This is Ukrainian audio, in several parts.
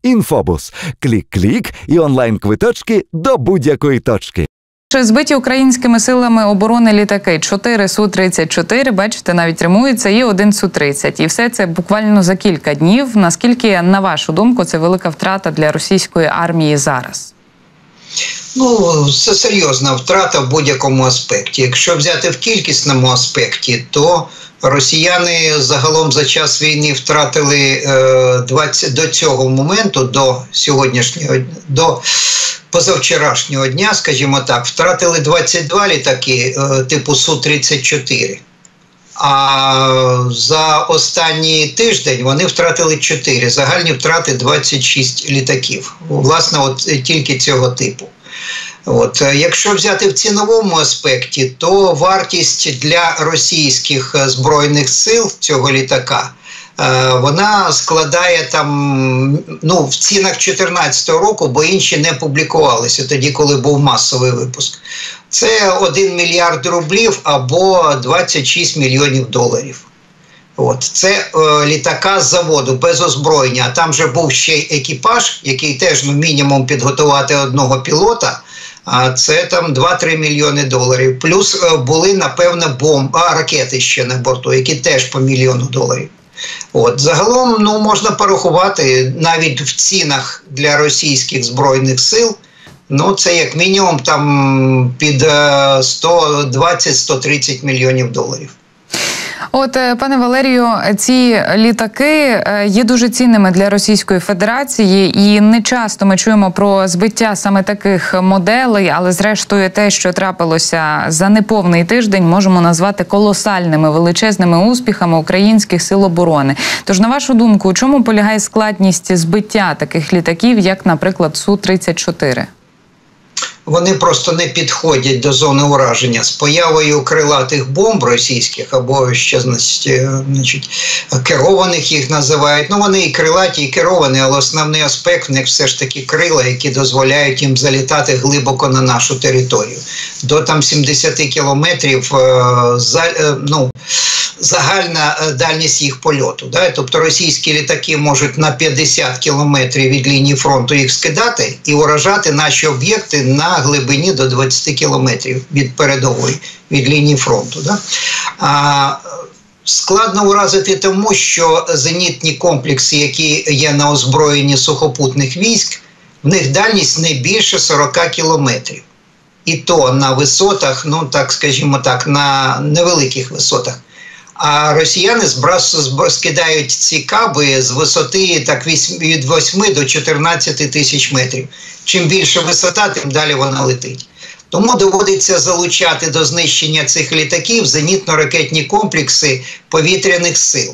Інфобус. Клік-клік і онлайн-квиточки до будь-якої точки. Збиті українськими силами оборони літаки 4 Су-34, бачите, навіть римуються, і 1 Су-30. І все це буквально за кілька днів. Наскільки, на вашу думку, це велика втрата для російської армії зараз? Це серйозна втрата в будь-якому аспекті. Якщо взяти в кількісному аспекті, то росіяни загалом за час війни втратили до цього моменту, до позавчорашнього дня, скажімо так, втратили 22 літаки типу Су-34. А за останній тиждень вони втратили 4. Загальні втрати 26 літаків. Власне, тільки цього типу. Якщо взяти в ціновому аспекті, то вартість для російських Збройних сил цього літака, вона складає в цінах 2014 року, бо інші не публікувалися тоді, коли був масовий випуск. Це 1 мільярд рублів або 26 мільйонів доларів. Це літака з заводу, без озброєння. А там же був ще й екіпаж, який теж мінімум підготувати одного пілота, а це 2-3 мільйони доларів. Плюс були, напевно, ракети ще на борту, які теж по $1 мільйон. Загалом, можна порахувати, навіть в цінах для російських Збройних сил, це як мінімум під 120-130 мільйонів доларів. Пане Валерію, ці літаки є дуже цінними для Російської Федерації, і не часто ми чуємо про збиття саме таких моделей, але зрештою те, що трапилося за неповний тиждень, можемо назвати колосальними, величезними успіхами українських сил оборони. Тож, на вашу думку, у чому полягає складність збиття таких літаків, як, наприклад, Су-34? Вони просто не підходять до зони ураження. З появою крилатих бомб російських, або ще, керованих їх називають. Вони і крилаті, і керовані, але основний аспект в них все ж таки крила, які дозволяють їм залітати глибоко на нашу територію. До 70 кілометрів загальна дальність їх польоту. Тобто російські літаки можуть на 50 кілометрів від лінії фронту їх скидати і уражати наші об'єкти на глибині до 20 кілометрів від передової, від лінії фронту. Складно уразити тому, що зенітні комплекси, які є на озброєнні сухопутних військ, в них дальність не більше 40 кілометрів. І то на висотах, на невеликих висотах. А росіяни скидають ці каби з висоти від 8 до 14 тисяч метрів. Чим більше висота, тим далі вона летить. Тому доводиться залучати до знищення цих літаків зенітно-ракетні комплекси повітряних сил.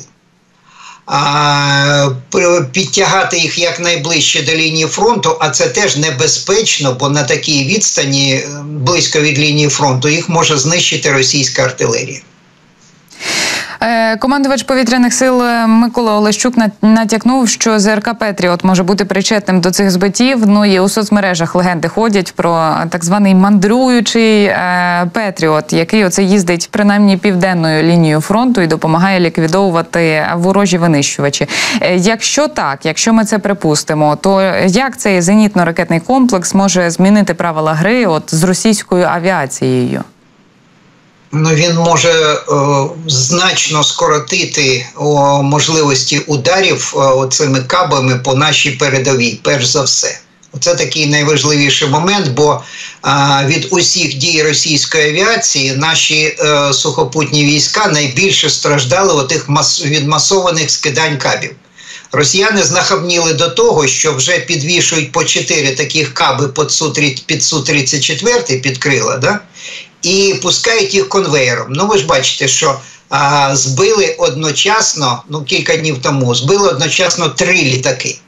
Підтягати їх якнайближче до лінії фронту, а це теж небезпечно, бо на такій відстані, близько від лінії фронту, їх може знищити російська артилерія. Командувач повітряних сил Микола Олещук натякнув, що ЗРК «Петріот» може бути причетним до цих збиттів. І у соцмережах легенди ходять про так званий мандруючий «Петріот», який їздить принаймні південною лінією фронту і допомагає ліквідовувати ворожі винищувачі. Якщо так, якщо ми це припустимо, то як цей зенітно-ракетний комплекс може змінити правила гри з російською авіацією? Він може значно скоротити можливості ударів цими кабами по нашій передовій, перш за все. Це такий найважливіший момент, бо від усіх дій російської авіації наші сухопутні війська найбільше страждали від масованих скидань кабів. Росіяни знахабніли до того, що вже підвішують по 4 таких каби під Су-34, під крила, і пускають їх конвеєром. Ви ж бачите, що збили одночасно, кілька днів тому, збили одночасно 3 літаки.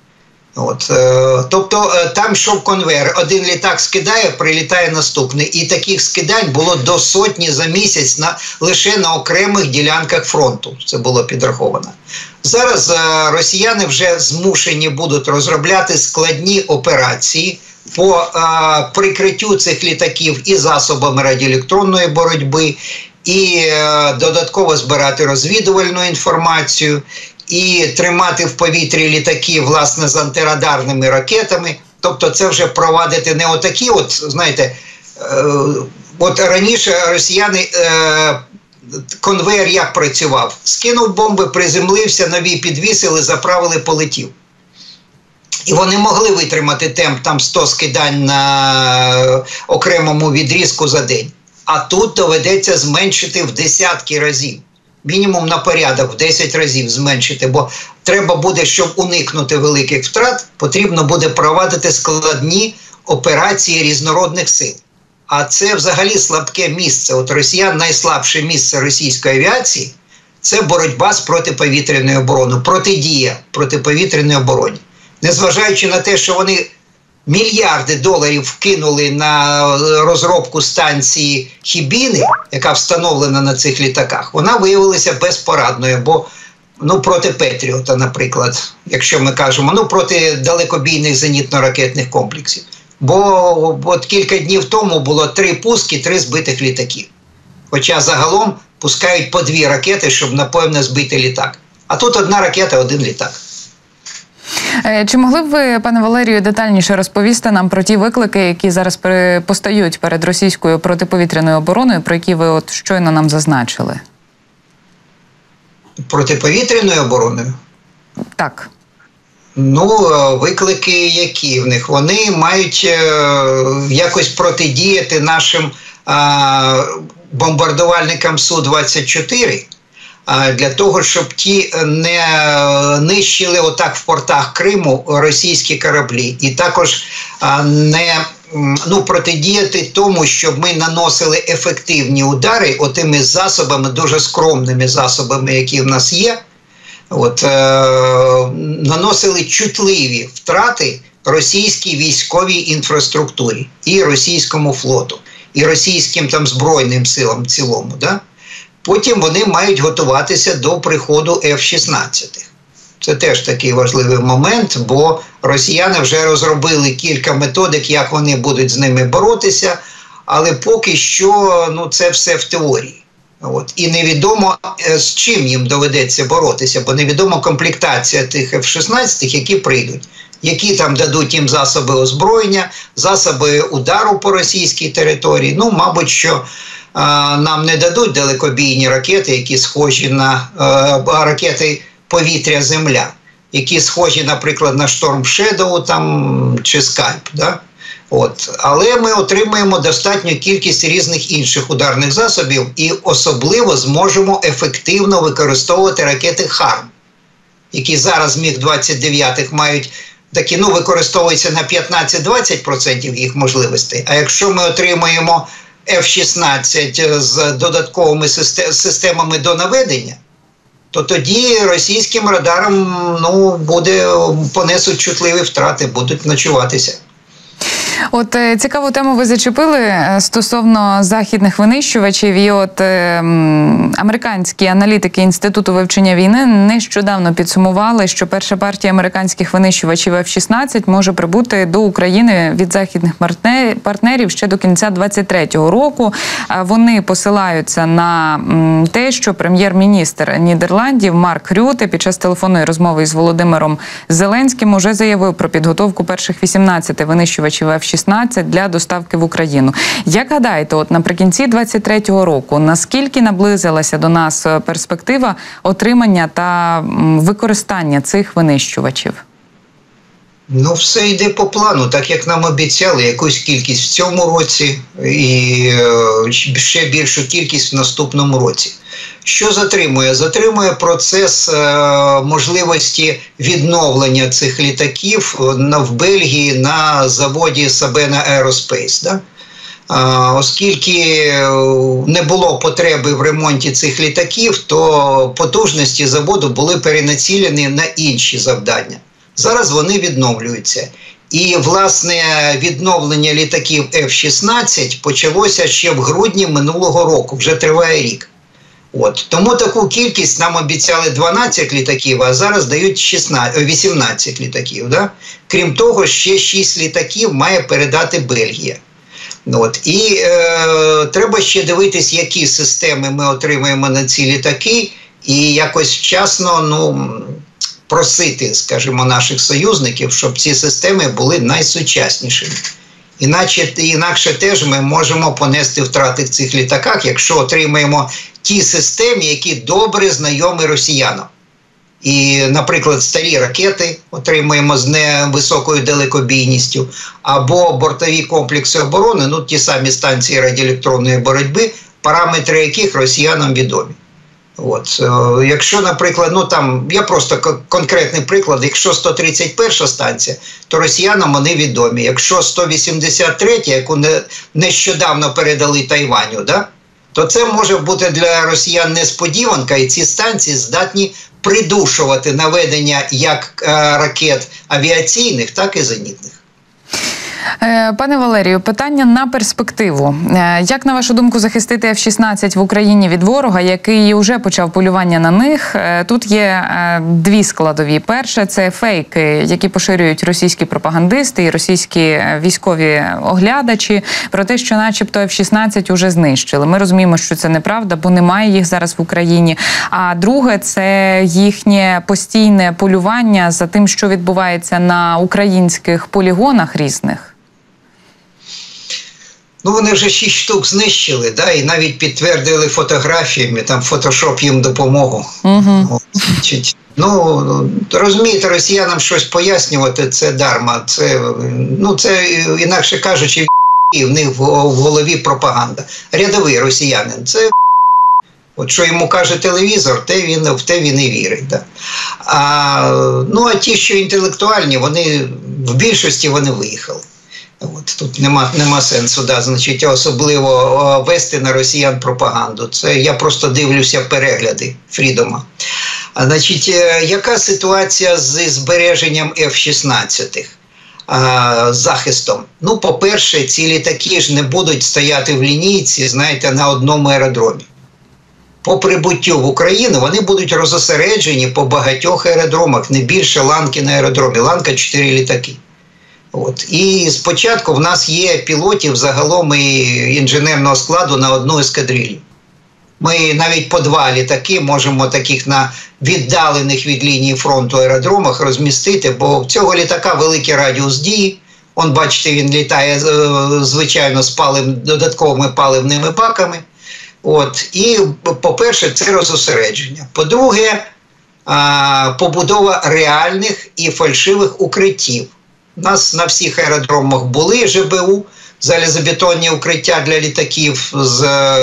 Тобто там йшов конвейер, один літак скидає, прилітає наступний. І таких скидань було до 100 за місяць лише на окремих ділянках фронту. Це було підраховано. Зараз росіяни вже змушені будуть розробляти складні операції по прикриттю цих літаків і засобами радіоелектронної боротьби, і додатково збирати розвідувальну інформацію, і тримати в повітрі літаки, власне, з антирадарними ракетами. Тобто це вже провадити не отакі, от, знаєте, от раніше росіяни, конвейер як працював? Скинув бомби, приземлився, нові підвісили, заправили, полетів. І вони могли витримати темп там 100 скидань на окремому відрізку за день. А тут доведеться зменшити в десятки разів. Мінімум на порядок в 10 разів зменшити, бо треба буде, щоб уникнути великих втрат, потрібно буде провадити складні операції різнородних сил. А це взагалі слабке місце. От росіян найслабше місце російської авіації – це боротьба з протиповітряною обороною, протидія протиповітряній обороні. Незважаючи на те, що вони мільярди доларів вкинули на розробку станції Хібіни, яка встановлена на цих літаках, вона виявилася безпорадною, бо проти Петріота, наприклад, якщо ми кажемо, проти далекобійних зенітно-ракетних комплексів. Бо от кілька днів тому було 3 пуски, 3 збитих літаків. Хоча загалом пускають по 2 ракети, щоб, напевно, збити літак. А тут 1 ракета, 1 літак. Чи могли б ви, пане Валерію, детальніше розповісти нам про ті виклики, які зараз постають перед російською протиповітряною обороною, про які ви от щойно нам зазначили? Протиповітряною обороною? Так. Виклики які в них? Вони мають якось протидіяти нашим бомбардувальникам Су-24, для того, щоб ті не нищили отак в портах Криму російські кораблі. І також не протидіяти тому, щоб ми наносили ефективні удари отими засобами, дуже скромними засобами, які в нас є, наносили чутливі втрати російській військовій інфраструктурі і російському флоту, і російським збройним силам в цілому. Да? Потім вони мають готуватися до приходу F-16. Це теж такий важливий момент, бо росіяни вже розробили кілька методик, як вони будуть з ними боротися, але поки що це все в теорії. І невідомо, з чим їм доведеться боротися, бо невідомо комплектація тих F-16, які прийдуть, які там дадуть їм засоби озброєння, засоби удару по російській території. Мабуть, що нам не дадуть далекобійні ракети, які схожі на ракети повітря-земля, які схожі, наприклад, на Storm Shadow чи Скальп. Да? Але ми отримаємо достатню кількість різних інших ударних засобів і особливо зможемо ефективно використовувати ракети ХАРМ, які зараз МіГ-29 мають такі, використовуються на 15-20% їх можливостей. А якщо ми отримаємо F-16 з додатковими системами до наведення, то тоді російським радарам понесуть чутливі втрати, будуть ночуватися. От цікаву тему ви зачепили стосовно західних винищувачів. І американські аналітики Інституту вивчення війни нещодавно підсумували, що перша партія американських винищувачів F-16 може прибути до України від західних партнерів ще до кінця 2023 року. Вони посилаються на те, що прем'єр-міністр Нідерландів Марк Рюте під час телефонної розмови із Володимиром Зеленським уже заявив про підготовку перших 18 винищувачів F-16 для доставки в Україну. Як гадаєте, наприкінці 2023 року, наскільки наблизилася до нас перспектива отримання та використання цих винищувачів? Все йде по плану, так як нам обіцяли, якусь кількість в цьому році і ще більшу кількість в наступному році. Що затримує? Затримує процес можливості відновлення цих літаків в Бельгії на заводі Sabena Aerospace. Да? Оскільки не було потреби в ремонті цих літаків, то потужності заводу були перенацілені на інші завдання. Зараз вони відновлюються. І, власне, відновлення літаків F-16 почалося ще в грудні минулого року, вже триває рік. Тому таку кількість нам обіцяли 12 літаків, а зараз дають 18 літаків. Да? Крім того, ще 6 літаків має передати Бельгія. І треба ще дивитись, які системи ми отримаємо на ці літаки, і якось вчасно просити, скажімо, наших союзників, щоб ці системи були найсучаснішими. Інакше теж ми можемо понести втрати в цих літаках, якщо отримаємо ті системи, які добре знайомі росіянам. І, наприклад, старі ракети отримуємо з невисокою далекобійністю, або бортові комплекси оборони, ну ті самі станції радіоелектронної боротьби, параметри яких росіянам відомі. От. Якщо, наприклад, ну там, я просто конкретний приклад, якщо 131 станція, то росіянам вони відомі. Якщо 183, яку нещодавно передали Тайваню, да, то це може бути для росіян несподіванка, і ці станції здатні придушувати наведення як ракет авіаційних, так і зенітних. Пане Валерію, питання на перспективу. Як, на вашу думку, захистити F-16 в Україні від ворога, який вже почав полювання на них? Тут є дві складові. Перше – це фейки, які поширюють російські пропагандисти і російські військові оглядачі про те, що начебто F-16 уже знищили. Ми розуміємо, що це неправда, бо немає їх зараз в Україні. А друге – це їхнє постійне полювання за тим, що відбувається на українських полігонах різних. Ну, вони вже 6 штук знищили, да, і навіть підтвердили фотографіями, там фотошоп їм допомогу. Ну, розумієте, росіянам щось пояснювати – це дарма. Це, інакше кажучи, в них в голові пропаганда. Рядовий росіянин – це от що йому каже телевізор, в те він і вірить. Да. А ті, що інтелектуальні, в більшості вони виїхали. От, тут нема сенсу, да, значить, особливо вести на росіян пропаганду. Це я просто дивлюся перегляди Фрідома. Значить, яка ситуація з збереженням F-16? Захистом? Ну, по-перше, ці літаки ж не будуть стояти в лінійці, знаєте, на одному аеродромі. По прибуттю в Україну вони будуть розосереджені по багатьох аеродромах, не більше ланки на аеродромі. Ланка 4 літаки. От. І спочатку в нас є пілотів загалом і інженерного складу на одну ескадрилью. Ми навіть по 2 літаки можемо таких на віддалених від лінії фронту аеродромах розмістити, бо в цього літака великий радіус дії. Он, бачите, він літає, звичайно, з додатковими паливними баками. От. І, по-перше, це розосередження. По-друге, побудова реальних і фальшивих укриттів. У нас на всіх аеродромах були ЖБУ, залізобетонні укриття для літаків з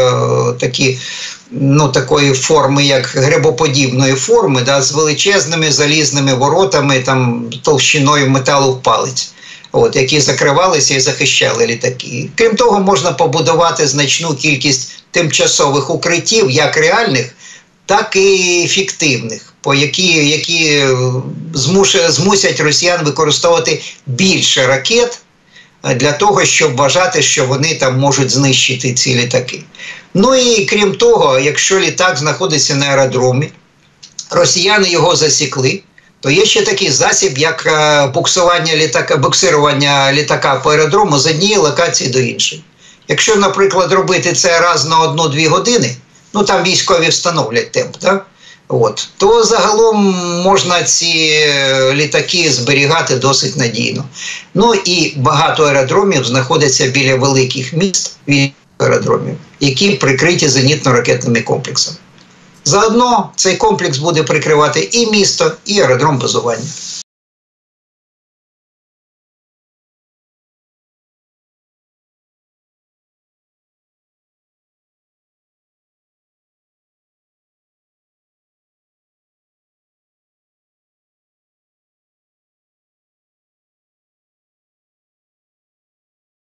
такої форми, як грибоподібної форми, да, з величезними залізними воротами, там, товщиною металу в палець, от, які закривалися і захищали літаки. Крім того, можна побудувати значну кількість тимчасових укриттів, як реальних, так і фіктивних, які змусять росіян використовувати більше ракет для того, щоб вважати, що вони там можуть знищити ці літаки. Ну і крім того, якщо літак знаходиться на аеродромі, росіяни його засікли, то є ще такий засіб, як буксирування літака по аеродрому з однієї локації до іншої. Якщо, наприклад, робити це раз на 1-2 години, ну там військові встановлять темп, так? От, то загалом можна ці літаки зберігати досить надійно. Ну і багато аеродромів знаходяться біля великих міст, аеродромів, які прикриті зенітно-ракетними комплексами. Заодно цей комплекс буде прикривати і місто, і аеродром базування.